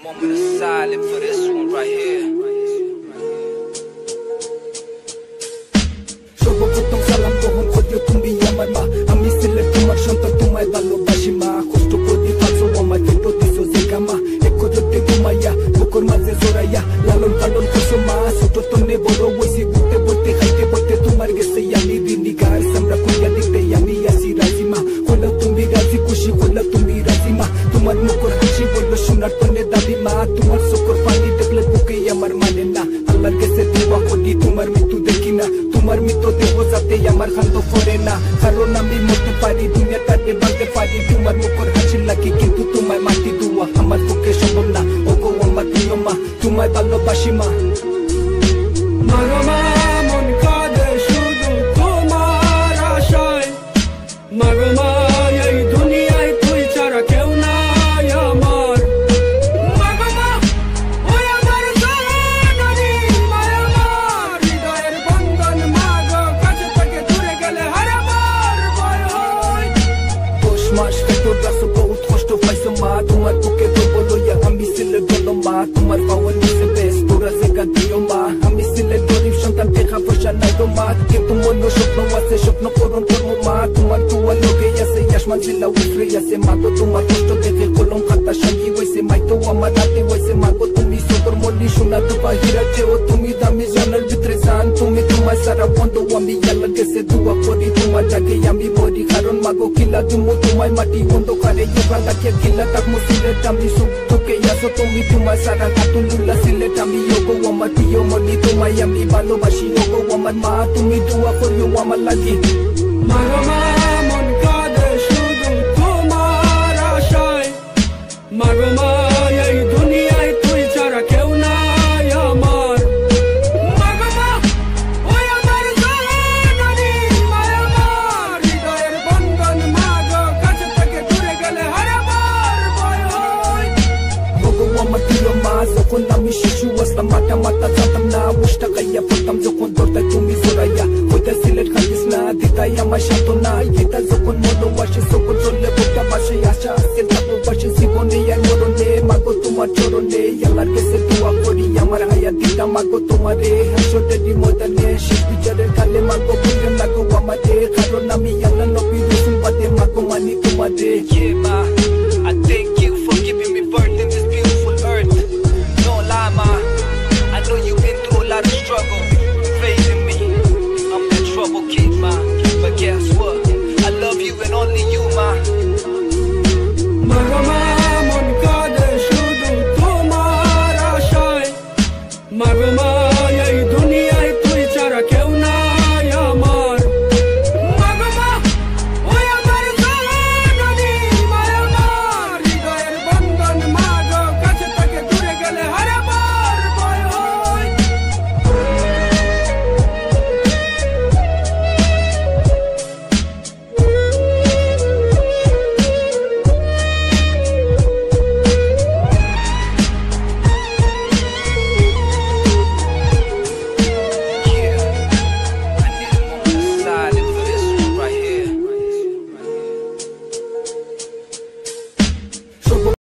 Moment of silence for this one right here. সর্বপ্রথম সালাম গ্রহণ করিও তুমি আমার মা, আমি ছিলেন তোমার সন্তান, তোমায় ভালোবাসি মা। কষ্ট করে থাকছো আমার পেটো দিছো জায়গা মা, এক করতে ঘুমাইয়া বুকুর মাঝে জড়াইয়া লালন পালন করছো মা। ছোট তনে বড় হইছি ঘুরতে বলতে খাইতে বলতে তোমার গেছে আমি দিনী গাছ আমরা কইয়া দিতে আমি আসি রাজি মা। হলো তুমি রাজি খুশি হলো তুমি রাজি মা, তোমার মুখর হাসি বললো সোনার তনে দাবি মা। তোমার চোখের পানি দেখলে বুকে আমার মানে না, আল্লাহর কাছে দোয়া করি তোমার মৃত্যু দেখি না। তোমার মৃত্যু দেহ যাতে আমার খান্ত করে না, কারণ আমি মরতে পারি দুনিয়াটাকে বাঁধতে পারি তোমার মুখর হাসি লাগে, কিন্তু তোমায় মাটি দুয়া আমার পক্ষে সম্ভব না। ওগো আমার প্রিয় মা, তোমায় ভালোবাসি মা। মাগো মা মন কাঁদে শুধু তোমার আশায়, মাগো মা এই দুনিয়ায় তুই ছাড়া কেউ নাই আমার। মাগো মা ওই আমার জননী মায়া আমার, হৃদয়ের বন্ধন মাগো কাছে থেকে দূরে গেলে হারাবার ভয় হয়। 10 মাস পেটর রাখছো বহুত কষ্ট পাইছো মা, তোমার বুকে গর্ব লইয়া আমি ছিলে বলো মা। তোমার পাওয়ার নিচে বেশ তোরা জায়গা দিও মা, আমি ছিলে গরিব সন্তান দেখা পয়সা নাই গো মা, কিন্তু মনে স্বপ্ন আছে স্বপ্ন পূরণ করবো মা। তোমার দোয়া লোকে আছে আসমান জিল্লা উফরে আছে মাগো, তোমার কষ্ট দেখে কলম খাতা সঙ্গী হয়েছে মাইতো আমার রাতে হয়েছে মাগো। তুমি সদর মল্লি সোনা দুবা হীরা চেও তুমি দামি জানার ভিতরে জান, তুমি তোমার সারা বন্ধ আমি আল্লাহর কাছে দোয়া করি তোমার আগে আমি মরি, কারণ মাগো কিলা তুমি তোমায় মাটি অন্ধকারে এবার রাখে কিলা তাক মুসিলেট আমি সুখ তোকে আসো তুমি তোমার সারা কাতুল্লা সিলেট আমি ওগো আমার প্রিয় মনি তোমায় আমি ভালোবাসি ওগো আমার মা, তুমি দোয়া করিও আমার লাগি। মাগো মা মন কাঁদে শুধু তোমার আশায়, মাগো মা এই দুনিয়ায় তুই ছাড়া কেউ নাই আমার। মাগো মা ওই আমার জননী মায়া আমার, হৃদয়ের বন্ধন মাগো কাছে থেকে দূরে গেলে হারাবার ভয় হয়। ওগো আমার প্রিয় মা, যখন আমি শিশু আসলাম মাথা মাথা জানতাম না, বুঝটা খাইয়া পড়তাম যখন দরদায় তুমি জড়াইয়া ওইটা সিলেট খাইস না দিতাই আমার সান্ত্বনা। এটা যখন মনোবাসে যখন চললে বোকা বাসে আশা আজকে ভালোবাসে জীবনে আর মরণে মাগো তোমার চরণে আল্লাহর কাছে